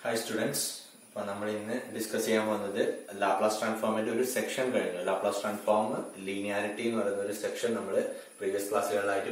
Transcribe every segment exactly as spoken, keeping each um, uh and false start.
Hi students, we will discuss the Laplace transform in a section. Laplace transform linearity in a section in the previous class. We will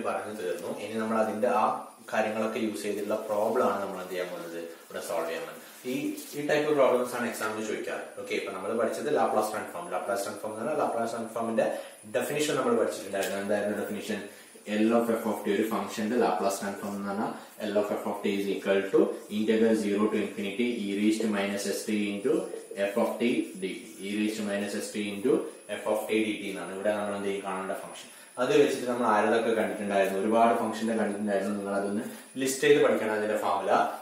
use the problem to solve this type of problems are exam. Okay, now we will study the Laplace transform. Laplace transform is Laplace transform definition. Definition L of f of t is a function. The Laplace transform L of f of t is equal to integral zero to infinity e raised to minus st into f of t dt. E raised to minus st into f of t dt. Now we will see the function. That's why we will see function list the formula.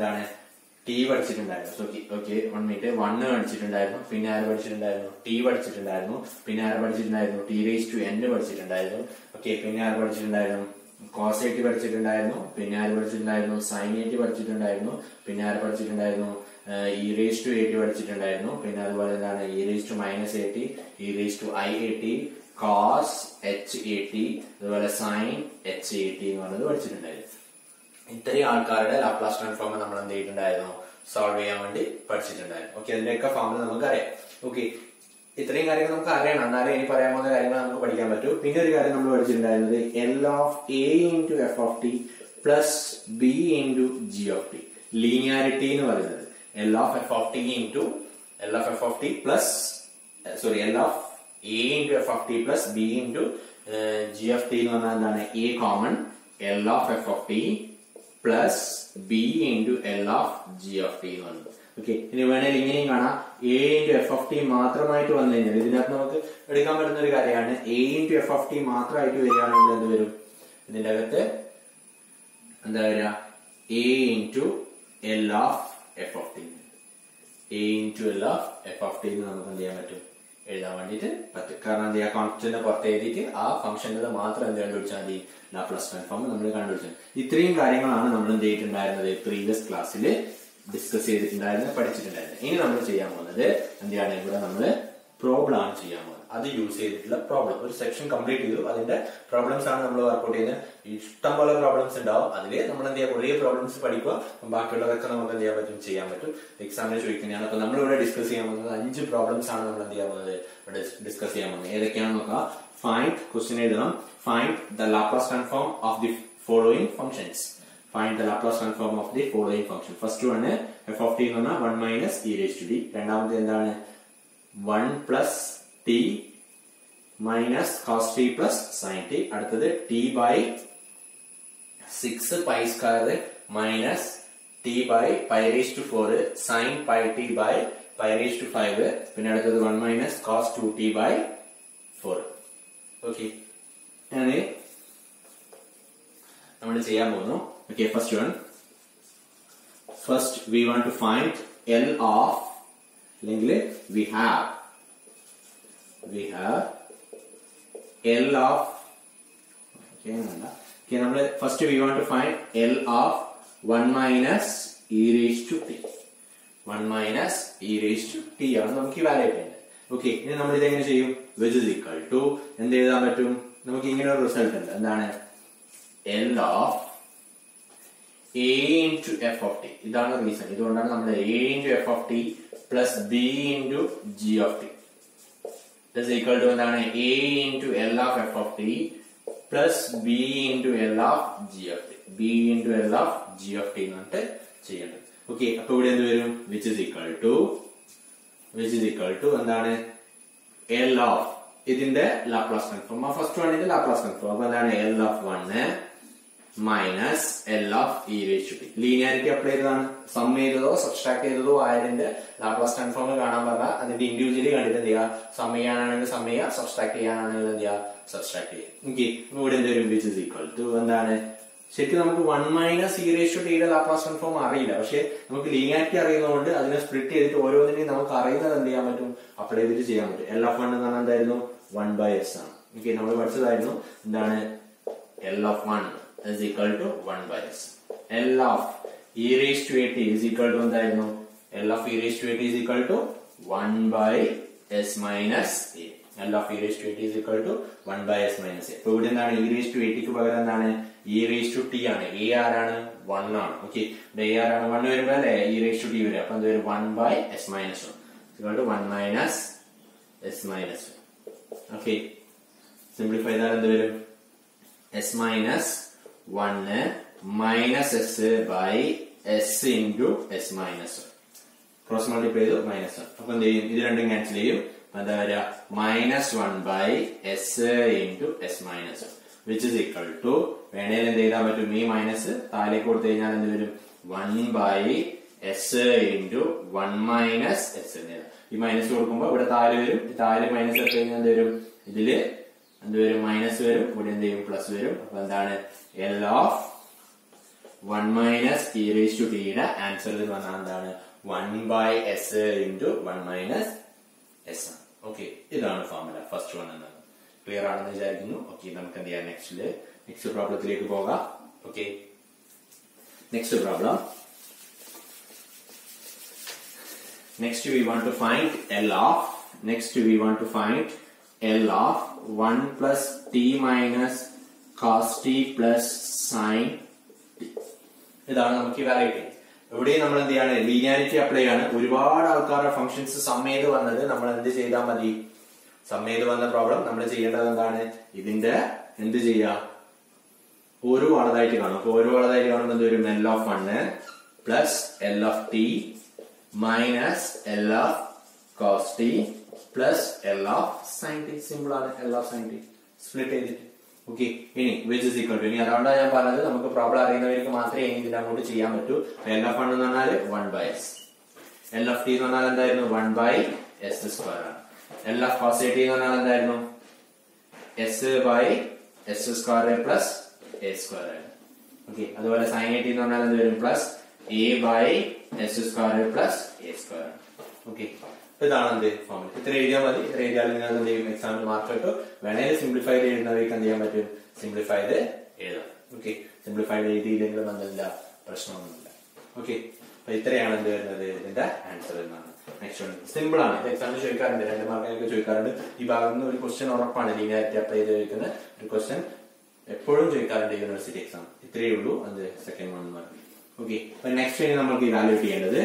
T പഠിച്ചിട്ടുണ്ടായിരുന്നു okay okay one minute one പഠിച്ചിട്ടുണ്ടായിരുന്നു പിന്നെ ആര് പഠിച്ചിട്ടുണ്ടായിരുന്നു t പഠിച്ചിട്ടുണ്ടായിരുന്നു പിന്നെ ആര് പഠിച്ചിട്ടുണ്ടായിരുന്നു t raised to n പഠിച്ചിട്ടുണ്ടായിരുന്നു ഓക്കേ പിന്നെ ആര് പഠിച്ചിട്ടുണ്ടായിരുന്നു cos at പഠിച്ചിട്ടുണ്ടായിരുന്നു പിന്നെ ആര് പഠിച്ചിട്ടുണ്ടായിരുന്നു sin at പഠിച്ചിട്ടുണ്ടായിരുന്നു പിന്നെ ആര് പഠിച്ചിട്ടുണ്ടായിരുന്നു e raised to at പഠിച്ചിട്ടുണ്ടായിരുന്നു പിന്നെ അതുപോലെ എന്താണ് e raised to minus at e raised to iat cos hat അതുപോലെ sin hat എന്ന് പറഞ്ഞത് പഠിച്ചിട്ടുണ്ടായിരുന്നു ഇത്രയും ആൾക്കാരുടെ ലാപ്ലാസ് ട്രാൻസ്ഫോം നമ്മൾ എന്ത് ചെയ്തിട്ടുണ്ടായിരുന്നു സോൾവ് ചെയ്യാൻ വേണ്ടി പഠിച്ചിട്ടുണ്ടായിരുന്നു ഓക്കേ അതിന്റെയൊക്കെ ഫോർമുല നമുക്കറിയാം ഓക്കേ ഇത്രയും കാര്യങ്ങൾ നമുക്ക് അറിയണം എന്നാലേ ഇനി പറയാൻ പോകുന്ന കാര്യങ്ങൾ നമുക്ക് പഠിക്കാൻ പറ്റൂ പിന്നെ ഒരു കാര്യം നമ്മൾ പഠിച്ചിട്ടുണ്ടായിരുന്നത് L of a into f of t plus b into g of t linearity എന്ന് പറയുന്നത് L of f of t into L of f of t plus sorry L of a into f of t plus b into uh, g of t എന്ന് പറഞ്ഞാൽ എന്താണ് a common L of f of t plus b into L of g of t. Okay. ഇനി വേണമെങ്കിൽ ഇങ്ങനെയും കാണാം a into f of t മാത്രമായിട്ട് വന്നു കഴിഞ്ഞാൽ ഇതിനകത്ത് നമുക്ക് എടുക്കാൻ പറ്റുന്ന ഒരു കാര്യമാണ് a into f of t മാത്രമായിട്ട് വരികയാണെങ്കിൽ എന്ത് വരും ഇതിന്റെ അകത്ത് എന്താ വരിക a into L of f of t a into L of f of t എന്ന് നമുക്ക് എന്ത് ചെയ്യാൻ പറ്റും എഴുതാൻ വേണ്ടിയിട്ട് പറ്റും കാരണം എന്ത് ചെയ്യാ കോൺസ്റ്റന്റ് പുറത്ത് എഴുതിയിട്ട് ആ ഫംഗ്ഷനിൽ മാത്രം എന്ത് കണ്ടുപിടിച്ചാൽ മതി ലാപ്ലാസ് ട്രാൻസ്ഫോം നമ്മൾ കണ്ടുപിടിച്ചത് ഇത്രയും കാര്യങ്ങളാണ് നമ്മൾ എന്ത് ചെയ്തിട്ടുണ്ടായിരുന്നത് പ്രീവിയസ് ക്ലാസ്സിൽ ഡിസ്കസ് ചെയ്തിട്ടുണ്ടായിരുന്നത് പഠിച്ചിട്ടുണ്ടായിരുന്നത് ഇനി നമ്മൾ ചെയ്യാൻ പോകുന്നത് എന്താണ് ഇവിടെ നമ്മൾ പ്രോബ്ലം ആണ് ചെയ്യാൻ പോകുന്നത് അത് യൂസ് ചെയ്തിട്ടുള്ള പ്രോബ്ലം ഒരു സെക്ഷൻ കംപ്ലീറ്റ് ചെയ്തു അതിന്റെ പ്രോബ്ലംസ് ആണ് നമ്മൾ വർക്ക്ഔട്ട് ചെയ്യുന്നത് ഇഷ്ടംപോലെ പ്രോബ്ലംസ് ഉണ്ടാവും അതില് നമ്മൾ എന്ത് ചെയ്യാം കുറേ പ്രോബ്ലംസ് പഠിക്കുക ബാക്കിയുള്ളതൊക്കെ നമുക്ക് എന്ത് ചെയ്യാൻ പറ്റും ചെയ്യാൻ പറ്റും എക്സാമിന് ചോദിക്കുന്നതാണ് അപ്പൊ നമ്മളിവിടെ ഡിസ്കസ് ചെയ്യാൻ പോകുന്നത് അഞ്ച് പ്രോബ്ലംസ് ആണ് നമ്മൾ എന്ത് ചെയ്യാൻ പോകുന്നത് ഇവിടെ ഡിസ്കസ് ചെയ്യാൻ പോകുന്നത് ഏതൊക്കെയാണെന്ന് നോക്കാം ഫൈൻഡ് ക്വസ്റ്റ്യൻ എഴുതണം find the Laplace transform of the following functions find the Laplace transform of the following function. First one f of t എന്ന് one minus e raised to t. രണ്ടാമത്തെ എന്താണ് one plus t minus cos t plus sin t. അടുത്തത് t by six pi square minus t by pi raised to four sin pi t by pi raised to five. പിന്നെ അടുത്തത് one minus cos two t by four. Okay. അങ്ങനെ നമ്മൾ ചെയ്യാൻ പോകുന്നു. Okay, first one. First, we want to find L of. We have. We have L of. Okay, okay. Now, first we want to find L of one minus e raised to t. One minus e raised to t. ആണ് നമുക്ക് evaluate ചെയ്യേണ്ടത്. Okay, ഇനി നമ്മൾ ഇത് എങ്ങനെ ചെയ്യും? Which is equal to എന്ത് എഴുതാൻ പറ്റും? നമുക്ക് ഇങ്ങനെ ഒരു റിസൾട്ട് ഉണ്ട്. എന്താണ്? L of a into f of t. ഇതാണ് റീസൺ ഇതുകൊണ്ടാണ് നമ്മൾ a into f of t plus b into g of t is equal to എന്താണ് a into L of f of t plus b into L of g of t b into L of g of t എന്നിട്ട് ചെയ്യണം okay അപ്പൊ ഇവിടെ എന്ത് വരും which is equal to which is equal to എന്താണ് L of ഇതിന്റെ Laplace transform ആ first വണ്ണിന്റെ ലാപ്ലാസ് ട്രാൻസ്ഫോം അപ്പൊ എന്താണ് L of one minus L of e raised to t. Linearity apply ചെയ്തതാണ് സം ചെയ്തതോ സബ്സ്ട്രാക്ട് ചെയ്തതോ ആയതിന്റെ ലാപ്ലാസ് ട്രാൻസ്ഫോം കാണാൻ പറഞ്ഞാൽ അതിന്റെ ഇൻഡിവിജ്വലി കണ്ടിട്ട് എന്ത് ചെയ്യുക സം ചെയ്യാനാണെങ്കിൽ സം ചെയ്യുക സബ്സ്ട്രാക്ട് ചെയ്യാനാണെങ്കിൽ എന്ത് ചെയ്യുക സബ്സ്ട്രാക്ട് ചെയ്യുക ഓക്കെ ഇവിടെ എന്ത് വരും which is equal to എന്താണ് ശരിക്കും നമുക്ക് വൺ മൈനസ് ഇ റേഷ്യോ ടിയുടെ ലാപ്ലാസ് ട്രാൻസ്ഫോം അറിയില്ല പക്ഷെ നമുക്ക് ലീനിയാരിറ്റി അറിയുന്നതുകൊണ്ട് അതിനെ സ്പ്ലിറ്റ് ചെയ്തിട്ട് ഓരോന്നിനെയും നമുക്ക് അറിയുന്നത് എന്ത് ചെയ്യാൻ പറ്റും അപ്ലൈ ചെയ്തിട്ട് ചെയ്യാൻ പറ്റും L of one എന്ന് പറഞ്ഞാൽ എന്തായിരുന്നു വൺ ബൈ എസ് ആണ് ഓക്കെ നമ്മൾ പഠിച്ചതായിരുന്നു എന്താണ് L of one is equal to one by s. L of e raised to at is equal to എന്തായിരുന്നു L of e raised to at is equal to one by s minus a. L of e raised to at is equal to one by s minus a. അപ്പോൾ ഇവിടെ എന്താണ് e raised to at ക്ക് പകരം എന്താണ് e raised to t ആണ്. a ആരാണ് one ആണ്. Okay, ഇവിടെ a ആരാണ് one വരുമ്പോ അല്ലെ e raised to t വരും. അപ്പൊ എന്ത് വരും one by s minus one equal to one minus s minus one. Okay, simplify ചെയ്താൽ എന്ത് വരും s minus one minus s by s into s minus one. Cross multiply ചെയ്തു minus one. അപ്പൊ എന്ത് ചെയ്യും, ഇത് രണ്ടും ക്യാൻസൽ ചെയ്യും. എന്താ വരിക minus one by S into s minus one which is equal to, വേണേൽ എന്ത് ചെയ്താൽ പറ്റും, ഈ മൈനസ് താഴേക്ക് കൊടുത്തു കഴിഞ്ഞാൽ എന്ത് വരും one by S into one minus s എന്ന്. ഈ മൈനസ് കൊടുക്കുമ്പോൾ ഇവിടെ താഴെ വരും, താഴെ മൈനസ് എടുത്തു കഴിഞ്ഞാൽ എന്ത് വരും, ഇതില് എന്ത് വരും മൈനസ് വരും, ഇവിടെ എന്ത് ചെയ്യും പ്ലസ് വരും. അപ്പൊ എന്താണ് L of one minus e raise to ടിയുടെ ആൻസർ എന്ന് പറഞ്ഞാൽ എന്താണ് one by S into one minus s ആണ്. ഓക്കെ, ഇതാണ് ഫോർമുല ഫസ്റ്റ് വൺ എന്നത്. ക്ലിയർ ആണെന്ന് വിചാരിക്കുന്നു. ഓക്കെ, നമുക്ക് എന്ത് ചെയ്യാം, നെക്സ്റ്റില് നെക്സ്റ്റ് പ്രോബ്ലത്തിലേക്ക് പോകാം. Okay, next problem. Next we want to find L of next we want to find L of one plus t minus cos t plus sine t. ഇതാണ് നമുക്ക് ഇവാലുവേറ്റ് ചെയ്യുന്നത്. ഇവിടെ നമ്മൾ എന്ത് ചെയ്യാണ്, ലീനിയാരിറ്റി അപ്ലൈ ആണ്. ഒരുപാട് ആൾക്കാരുടെ ഫംഗ്ഷൻസ് സം ചെയ്ത് വന്നത് നമ്മൾ എന്ത് ചെയ്താൽ മതി, സം ചെയ്ത് വന്ന പ്രോബ്ലം നമ്മൾ ചെയ്യേണ്ടത് എന്താണ്, ഇതിന്റെ എന്ത് ചെയ്യാ ഓരോ വളതായിട്ട് കാണും. അപ്പൊ ഓരോ വളതായിട്ട് കാണുമ്പോൾ എന്ത് വരും, L of one plus L of t minus L of cos t plus L of sine t. Simple ആണ്, L of sine t split ചെയ്തിട്ട്. ഓക്കെ, ഇനി വിച്ച് ഇസ് ഈക്വൽ ടു, ഇനി അതുകൊണ്ടാണ് ഞാൻ പറഞ്ഞത് നമുക്ക് പ്രോബ്ലം അറിയുന്നവർക്ക് മാത്രമേ ഇനി ഇതിന്റെ അങ്ങോട്ട് ചെയ്യാൻ പറ്റൂ. എൽ ഓഫ് വൺ എന്ന് പറഞ്ഞാൽ one by s, L of t എന്ന് പറഞ്ഞാൽ എന്തായിരുന്നു വൺ ബൈ എസ് സ്ക്വയർ ആണ്. L of cos a t എന്ന് പറഞ്ഞാൽ എന്തായിരുന്നു s by S square plus a square ആണ്. ഓക്കെ, അതുപോലെ സൈൻ എ ടി എന്ന് പറഞ്ഞാൽ എന്ത് വരും plus a by S square plus a square ആണ്. ഓക്കെ, ഇതാണ് എന്ത് ഫോർമുല. ഇത്ര എഴുതിയാൽ മതി. ഇത്ര എഴുതിയാൽ നിങ്ങൾ എന്ത് ചെയ്യും, എക്സാമിൽ മാർക്ക് കിട്ടും. വേണേൽ സിംപ്ലിഫൈഡ് എഴുതുന്നവർക്ക് എന്ത് ചെയ്യാൻ പറ്റും, സിംപ്ലിഫൈഡ് എഴുതാം. ഓക്കെ, സിംപ്ലിഫൈഡ് എഴുതിയില്ലെങ്കിലും എന്തില്ല, പ്രശ്നമൊന്നുമില്ല. ഓക്കെ, അപ്പൊ ഇത്രയാണ് എന്ത് വരുന്നത് ഇതിന്റെ ആൻസർ എന്നാണ്. നെക്സ്റ്റ് വൺ സിമ്പിൾ ആണ്. ഇത് എക്സാമിൽ ചോദിക്കാറുണ്ട്, രണ്ട് മാർക്കിനൊക്കെ ചോദിക്കാറുണ്ട്. ഈ ഭാഗത്ത് നിന്ന് ഒരു ക്വസ്റ്റ്യൻ ഉറപ്പാണ് ലീനിയാരിറ്റി അപ്ലൈ ചെയ്ത് ചോദിക്കുന്ന ഒരു ക്വസ്റ്റ്യൻ എപ്പോഴും ചോദിക്കാറുണ്ട് യൂണിവേഴ്സിറ്റി എക്സാം. ഇത്രയേ ഉള്ളൂ അത് സെക്കൻഡ് വൺ എന്ന് പറഞ്ഞു. ഓക്കെ, അപ്പൊ നെക്സ്റ്റ് ഇനി നമുക്ക് ഇവാലുവേറ്റ് ചെയ്യേണ്ടത്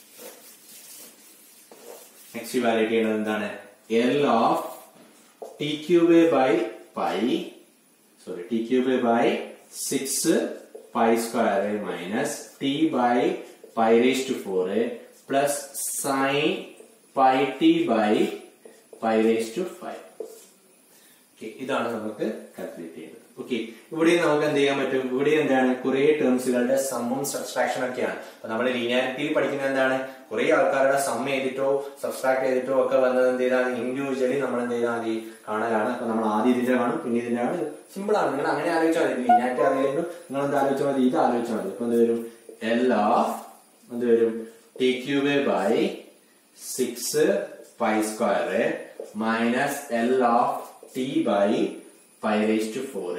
നെക്സ്റ്റ് ഇവാലുവേറ്റ് ചെയ്യുന്നത് എന്താണ്, L of t cube by pi sorry t cube by six pi square minus t by pi raise to four plus sine pi t by pi raise to five. ഇതാണ് നമുക്ക് calculate ചെയ്യുന്നത്. Okay, ഇവിടെ നമുക്ക് എന്ത് ചെയ്യാൻ പറ്റും, ഇവിടെ എന്താണ് കുറെ ടേംസുകളുടെ സമ്മും സബ്സ്ട്രാക്ഷൻ ഒക്കെയാണ്. അപ്പൊ നമ്മൾ ലീനിയാരിറ്റിയിൽ പഠിക്കുന്നത് എന്താണ്, കുറെ ആൾക്കാരുടെ സം ചെയ്തിട്ടോ സബ്സ്ട്രാക്ട് ചെയ്തിട്ടോ ഒക്കെ വന്നത് എന്ത് ചെയ്താൽ ഇൻഡിവിജ്വലി നമ്മൾ എന്ത് ചെയ്താൽ മതി കാണലാണ്. അപ്പൊ നമ്മൾ ആദ്യം ഇതിന്റെ കാണും, പിന്നെ ഇതിന്റെ ആണ്. സിമ്പിൾ ആണ്, നിങ്ങൾ അങ്ങനെ ആലോചിച്ചാൽ മതി. ലീനിയാരിറ്റി അറിയില്ലെങ്കിലും നിങ്ങൾ എന്ത് ആലോചിച്ചാൽ മതി, ഇത് ആലോചിച്ചാൽ മതി. ഇപ്പൊ എന്ത് വരും, എൽ ഓഫ് എന്ത് വരും t cube by six pi square minus L of t by pi raise to four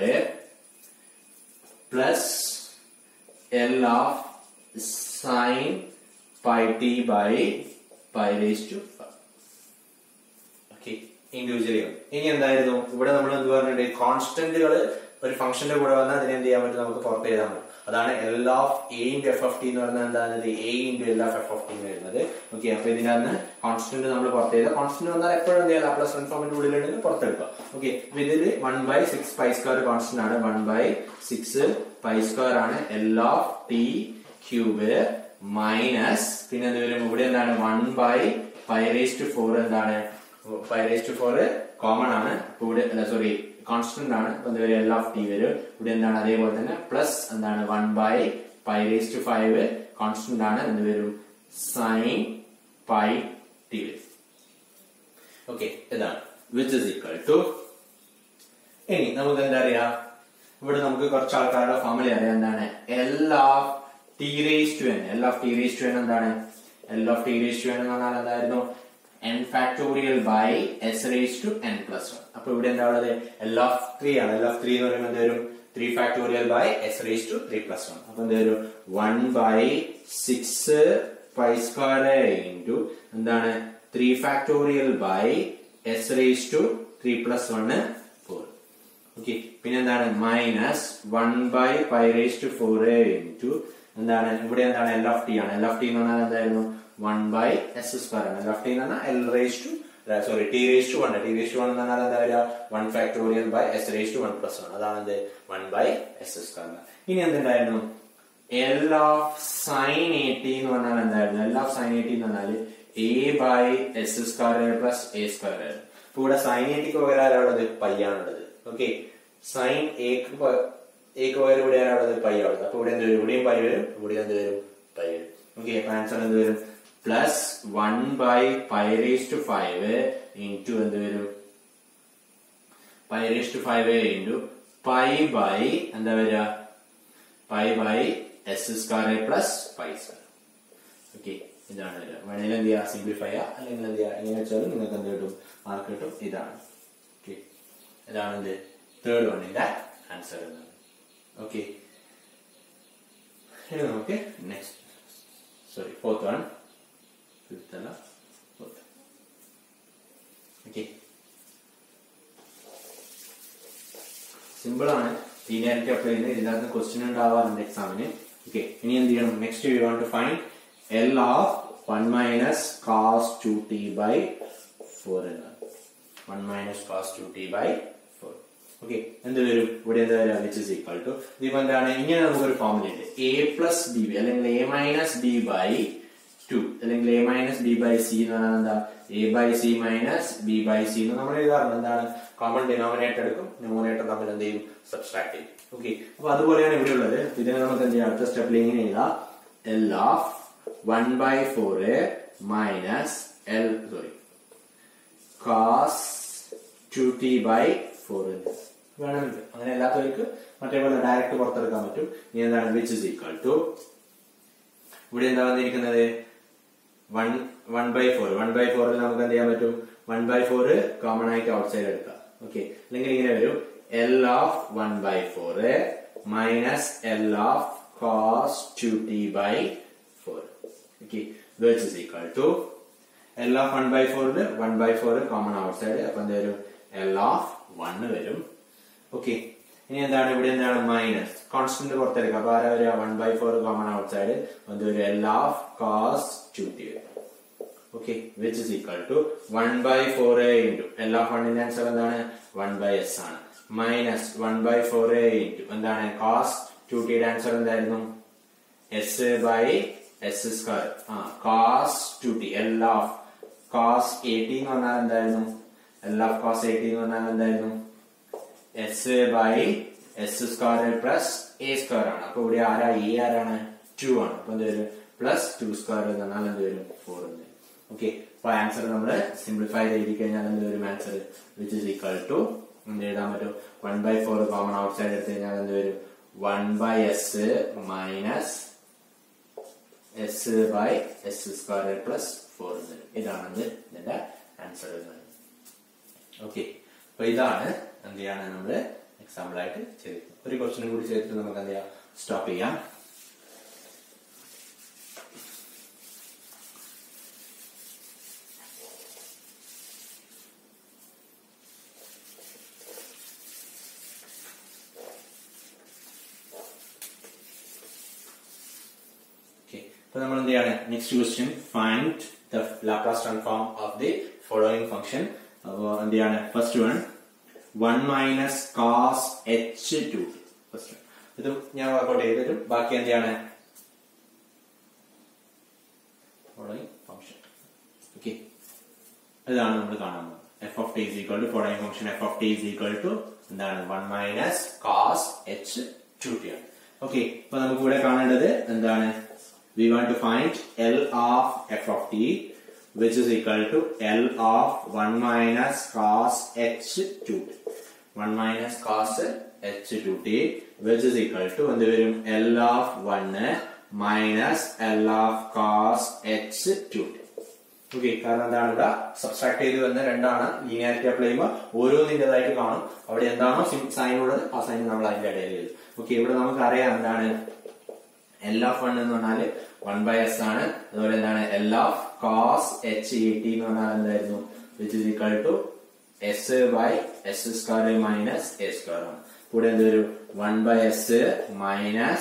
plus L of sine pi t by pi raise to five. Okay, individually. ഇനി എന്തായിരുന്നു ഇവിടെ നമ്മൾ എന്ത് പറഞ്ഞിട്ടുണ്ട്, കോൺസ്റ്റന്റുകൾ ഒരു ഫംഗ്ഷന്റെ കൂടെ വന്നാൽ അതിനെ എന്ത് ചെയ്യാൻ പറ്റും, നമുക്ക് പുറത്ത് എഴുതാൻ പറ്റും. അതാണ് L of a into f f t എന്ന് പറയുന്നത് എന്താണ്, a into L of f f t എന്ന് വരുന്നത്. ഓക്കെ, അപ്പൊ ഇതിനകത്ത് കോൺസ്റ്റന്റ് നമ്മൾ പുറത്ത് ചെയ്താൽ കോൺസ്റ്റന്റ് വന്നാൽ എപ്പോഴും എന്ത് ചെയ്യാം, ലാപ്ലേസ് ട്രാൻസ്ഫോമിന്റെ ഉള്ളിലുണ്ടെങ്കിൽ പുറത്തെടുക്കാം. ഓക്കെ, ഇതിൽ one by six pi square constant ആണ്, one by six pi square ആണ് L of t cube minus പിന്നെ എന്ത് വരും, ഇവിടെ എന്താണ് one by pi raise to four എന്താണ് pi raise to four common ആണ്. ഇവിടെ അല്ല സോറി കോൺസ്റ്റന്റ് ആണ്. അപ്പൊ എന്താ എൽ ഓഫ് ടി വരും. ഇവിടെ എന്താണ് അതേപോലെ തന്നെ പ്ലസ് എന്താണ് one by pi raise to five constant ആണ്, എന്ത് വരും സൈൻ പൈ ടി വരും. ഓക്കെ, ഇതാണ് വിച്ച് ഇസ് ഈക്വൽ ടു. ഇനി നമുക്ക് എന്താ അറിയാം, ഇവിടെ നമുക്ക് കുറച്ച് ആൾക്കാരുടെ ഫോർമുല അറിയാം. എന്താണ് L of t raise to n. L of t raise to n എന്താണ്, L of t raise to n എന്ന് പറഞ്ഞാൽ എന്തായിരുന്നു n factorial by s raised to n plus one. അപ്പൊ ഇവിടെ എന്താ ഉള്ളത്, എൽ ഓഫ് ത്രീ ആണ്. എൽ ഓഫ് ത്രീ എന്ന് പറയുമ്പോൾ എന്ത് വരും, three factorial by s raise to three plus one. അപ്പൊ എന്ത് വരും one by six pi square into എന്താണ് three factorial by s raise to three plus one four. Okay, പിന്നെ എന്താണ് minus one by pi raise to four into എന്താണ് ഇവിടെ എന്താണ് L of t ആണ്. എൽ ഓഫ് ടി എന്ന് പറഞ്ഞാൽ എന്തായിരുന്നു വൺ ബൈ എസ് സ്ക്വയർ ആണ്. എൽ ഓഫ് ടി എന്ന് പറഞ്ഞാൽ L raise to sorry t raise to one. T raise to one എന്ന് പറഞ്ഞാൽ എന്താ വരിക one factorial by s raise to one plus one. അതാണ് എന്ത് വൺ ബൈ എസ് സ്ക്വയർ. ഇനി എന്തുണ്ടായിരുന്നു എൽ ഓഫ് സൈൻ എയ്റ്റി എന്ന് പറഞ്ഞാൽ എന്തായിരുന്നു എൽ ഓഫ് സൈൻ എയ്റ്റി എന്ന് പറഞ്ഞാൽ a by S square plus a square ആയിരുന്നു. ഇപ്പൊ ഇവിടെ സൈൻ എയ്റ്റിക്ക് പകരം ആരാണുള്ളത് പൈ ആണുള്ളത്. ഓക്കെ സൈൻ എക്ക് എക്ക് പകരം ഇവിടെ ആരാണുള്ളത് പൈ ആണുള്ളത്. അപ്പൊ ഇവിടെ എന്ത് വരും ഇവിടെയും പൈ വരും ഇവിടെയും എന്ത് വരും പൈ വരും. ഓക്കെ അപ്പൊ ആൻസർ എന്ത് വരും plus one by pi raise to five into എന്ത് വരും pi raise to five into pi by എന്താ വരിക pi by S square plus pi square. Okay ഇതാണ് വരിക. വേണമെങ്കിൽ എന്ത് ചെയ്യുക സിംപ്ലിഫൈ ചെയ്യുക അല്ലെങ്കിൽ എന്ത് ചെയ്യുക എങ്ങനെ വെച്ചാൽ നിങ്ങൾക്ക് എന്ത് കിട്ടും മാർക്ക് കിട്ടും. ഇതാണ് ഓക്കെ ഇതാണ് എന്ത് തേർഡ് വണ്ണിന്റെ ആൻസർ എന്നാണ്. ഓക്കെ ഇനി നമുക്ക് next sorry fourth one fifth അല്ല ഫോർത്ത്. ഓക്കെ സിമ്പിൾ ആണ്. ലീനിയാരിറ്റി അപ്ലൈ ചെയ്യുന്നത് ഇതിനകത്ത് ക്വസ്റ്റ്യൻ ഉണ്ടാവാറുണ്ട് എക്സാമിന്. ഓക്കെ ഇനി എന്ത് ചെയ്യണം next you want to find L of one minus cos two t by four എന്നാണ്. One minus cos two t by four. Okay എന്ത് വരും ഇവിടെ എന്താ വരിക വിച്ച് ഇസ് ഈക്വൽ ടു ഇതിപ്പോ എന്താണ് ഇങ്ങനെ നമുക്കൊരു ഫോർമുല ഉണ്ട് എ പ്ലസ് ബി അല്ലെങ്കിൽ a minus b by two അല്ലെങ്കിൽ a minus b by c എന്ന് പറഞ്ഞാൽ എന്താ a by c minus b by c എന്ന് നമ്മൾ എഴുതാറുണ്ട്. എന്താണ് കോമൺ ഡിനോമിനേറ്റർ എടുക്കും ന്യൂമറേറ്റർ തമ്മിൽ എന്ത് ചെയ്യും സബ്സ്ട്രാക്ട് ചെയ്യും. ഓക്കെ അപ്പൊ അതുപോലെയാണ് ഇവിടെ ഉള്ളത്. ഇതിനെ നമുക്ക് എന്ത് ചെയ്യാം അടുത്ത സ്റ്റെപ്പിൽ ഇങ്ങനെ എഴുതാം L of one by four minus L sorry cos two t by four വേണമെങ്കിൽ അങ്ങനെ എല്ലാത്തവർക്ക് മറ്റേപോലെ ഡയറക്റ്റ് പുറത്തെടുക്കാൻ പറ്റും. ഇനി എന്താണ് വിച്ച് ഇസ് ഈക്വൽ ടു ഇവിടെ എന്താ വന്നിരിക്കുന്നത് one one by four one by ഫോറിൽ നമുക്ക് എന്ത് ചെയ്യാൻ പറ്റും വൺ ബൈ ഫോർ കോമൺ ആയിട്ട് ഔട്ട് സൈഡ് എടുക്കാം. ഓക്കെ അല്ലെങ്കിൽ ഇങ്ങനെ വരും L of one by four minus L of cos two t by four. Okay which is equal to L of one by ഫോറിൽ one by four common outside അപ്പൊ എന്ത് വരും L of one വരും. Okay ഇനി എന്താണ് ഇവിടെ എന്താണ് minus constant പുറത്തെടുക്കുക. അപ്പൊ ആരാ വരിക one by four common outside എന്ത് വരും L of cos two t വരും. Okay which is equal to one by four into L of വണ്ണിന്റെ ആൻസർ എന്താണ് വൺ ബൈ എസ് ആണ് minus one by four into എന്താണ് cos two ടിയുടെ answer എന്തായിരുന്നു s by S square ആ cos two t L of cos a t എന്ന് പറഞ്ഞാൽ എന്തായിരുന്നു എൽ ഓഫ് കോസ് എയ്റ്റി എന്ന് പറഞ്ഞാൽ എന്തായിരുന്നു s by S square plus a square ആണ്. അപ്പൊ ഇവിടെ ആരാ എ ആരാണ് ടു ആണ്. അപ്പൊ എന്ത് വരും പ്ലസ് ടു സ്ക്വയർ എന്ന് പറഞ്ഞാൽ എന്ത് വരും ഫോർ എന്ന്. ഓക്കെ അപ്പൊ ആൻസർ നമ്മൾ സിംപ്ലിഫൈ ചെയ്ത് കഴിഞ്ഞാൽ എന്ത് വരും answer which is equal to എന്ത് എഴുതാൻ പറ്റും one by four common outside എടുത്തു കഴിഞ്ഞാൽ എന്ത് വരും one by S minus S by S square plus four എന്ന് വരും. ഇതാണ് ഇതിന്റെ ആൻസർ. ഓക്കെ അപ്പൊ ഇതാണ് എന്ത് ചെയ്യാണ് നമ്മള് എക്സാമ്പിൾ ആയിട്ട് ചെയ്തത്. ഒരു ക്വസ്റ്റ്യൻ കൂടി ചെയ്തിട്ട് നമുക്ക് എന്ത് ചെയ്യാം സ്റ്റോപ്പ് ചെയ്യാം. ഇപ്പൊ നമ്മൾ എന്ത് ചെയ്യാണ് next question find the Laplace transform of the following function. അപ്പൊ എന്ത് ചെയ്യാണ് first one one minus cos h two first ഇത് ഞാൻ വർക്കൗട്ട് ചെയ്തിട്ടും ബാക്കി എന്ത് ചെയ്യാണ് ഫോളോയിങ് ഫംഗ്ഷൻ. ഓക്കെ ഇതാണ് നമ്മൾ കാണാൻ പോകുന്നത് F of T is equal to following function F of T is equal to എന്താണ് one minus cos h two T ആണ്. ഓക്കെ അപ്പൊ നമുക്ക് ഇവിടെ കാണേണ്ടത് എന്താണ് we want to find L of f of t which is equal to L of one minus cos h two t one minus cos h two t which is equal to എന്ത് വരും L of one minus L of cos h two t. Okay കാരണം എന്താണ് ഇവിടെ subtract ചെയ്ത് വരുന്ന രണ്ടാണ് linearity apply ചെയ്യുമ്പോൾ ഓരോന്നിൻ്റെതായിട്ട് കാണും. അവിടെ എന്താണോ സൈൻ ഉള്ളത് ആ സൈൻ നമ്മൾ അതിന്റെ ഇടയിൽ ചെയ്തു. ഓക്കെ ഇവിടെ നമുക്ക് അറിയാം എന്താണ് എൽ ഓഫ് വൺ എന്ന് പറഞ്ഞാല് വൺ ബൈ എസ് ആണ്. അതുപോലെ എന്താണ് L of cos h eighty എന്ന് പറഞ്ഞാൽ എന്തായിരുന്നു which is equal to S by S square minus A square ആണ്. കൂടെ എന്ത് വരും one by S minus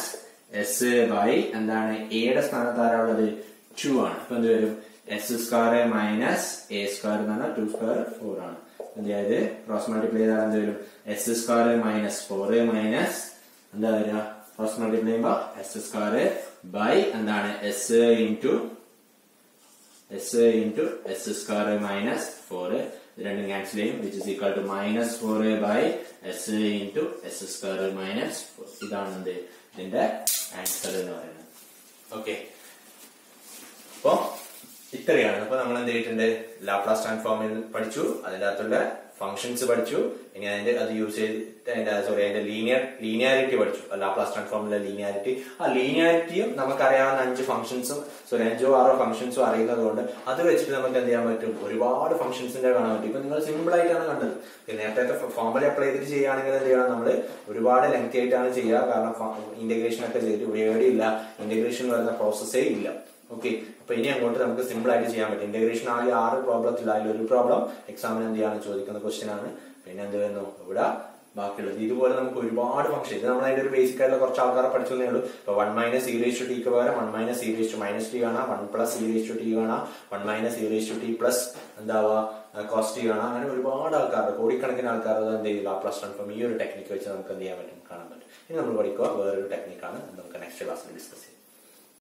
S by എന്താണ് എയുടെ സ്ഥാനത്ത് ആരാ ഉള്ളത് ടു ആണ്. അപ്പൊ എന്ത് വരും S square minus A square എന്ന് പറഞ്ഞാൽ ടു സ്ക്വയർ ഫോർ ആണ്. അതായത് ക്രോസ് മൾട്ടിപ്ലൈ ചെയ്താൽ എന്ത് വരും S square minus four minus എന്താ വരിക ക്രോസ് മൾട്ടിപ്ലൈ ചെയ്യുമ്പോ എസ് സ്ക്വയർ ബൈ എന്താണ് S into S into S square minus four രണ്ടും ക്യാൻസൽ ചെയ്യും which is equal to minus four by S into S square minus four. ഇതാണ് എന്ത് ഇതിന്റെ answer എന്ന് പറയുന്നത്. ഓക്കെ, അപ്പൊ ഇത്രയാണ്. അപ്പൊ നമ്മൾ എന്ത് ചെയ്തിട്ടുണ്ട് ലാപ്ലാസ് ട്രാൻസ്ഫോമിൽ പഠിച്ചു, അതിന്റെ അകത്തുള്ള ഫംഗ്ഷൻസ് പഠിച്ചു. ഇനി അതിന്റെ അത് യൂസ് ചെയ്തിട്ട് അതിന്റെ സോറി അതിന്റെ ലീനിയർ ലീനിയാരിറ്റി പഠിച്ചു. ലാപ്ലാസ് ട്രാൻസ്ഫോമിലെ ലീനിയാരിറ്റി, ആ ലീനിയാരിറ്റിയും നമുക്കറിയാവുന്ന അഞ്ച് ഫംഗ്ഷൻസും സോറി അഞ്ചോ ആറോ ഫംഗ്ഷൻസും അറിയുന്നത് കൊണ്ട് അത് വെച്ചിട്ട് നമുക്ക് എന്ത് ചെയ്യാൻ പറ്റും ഒരുപാട് ഫംഗ്ഷൻസിന്റെ കാണാൻ പറ്റും. ഇപ്പൊ നിങ്ങൾ സിമ്പിൾ ആയിട്ടാണ് കണ്ടത്. നേരത്തെ ഫോർമുല അപ്ലൈ ചെയ്തിട്ട് ചെയ്യുകയാണെങ്കിൽ എന്ത് ചെയ്യണം നമ്മൾ ഒരുപാട് ലെങ്തി ആയിട്ടാണ് ചെയ്യുക. കാരണം ഇന്റഗ്രേഷൻ ഒക്കെ ചെയ്തിട്ട് ഉപയോഗമില്ല, ഇന്റഗ്രേഷൻ എന്ന് പറയുന്ന പ്രോസസ്സേ ഇല്ല. ഓക്കെ, അപ്പൊ ഇനി അങ്ങോട്ട് നമുക്ക് സിമ്പിൾ ആയിട്ട് ചെയ്യാൻ പറ്റും. ഇന്റഗ്രേഷൻ ആകെ ആറ് പ്രോബ്ലത്തിൽ അതിൽ ഒരു പ്രോബ്ലം എക്സാമിന് എന്ത് ചെയ്യാണ് ചോദിക്കുന്ന ക്വസ്റ്റ്യൻ ആണ്. പിന്നെ എന്ത് വരുന്നു ഇവിടെ ബാക്കിയുള്ളത് ഇതുപോലെ നമുക്ക് ഒരുപാട് ഫംഗ്ഷൻ, ഇത് നമ്മൾ അതിന്റെ ഒരു ബേസിക് ആയിട്ടുള്ള കുറച്ച് ആൾക്കാരെ പഠിച്ചതേ ഉള്ളൂ. ഇപ്പൊ one minus C raise to ടിക്ക് പകരം one minus C raise to minus T കാണാം, one plus C raise to T കാണാം, one minus C raise to T plus എന്താവുക കോസ് ടി കാണാം. അങ്ങനെ ഒരുപാട് ആൾക്കാർ കോടിക്കണക്കിന് ആൾക്കാർ എന്ത് ചെയ്യും ലാപ്ലാസ് ട്രാൻസ്ഫോം ഈ ഒരു ടെക്നിക്ക് വെച്ച് നമുക്ക് എന്ത് ചെയ്യാൻ പറ്റും കാണാൻ പറ്റും. ഇനി നമ്മൾ പഠിക്കുക വേറൊരു ടെക്നിക്കാണ്, നമുക്ക് നെക്സ്റ്റ് ക്ലാസ്സിൽ ഡിസ്കസ് ചെയ്യാം.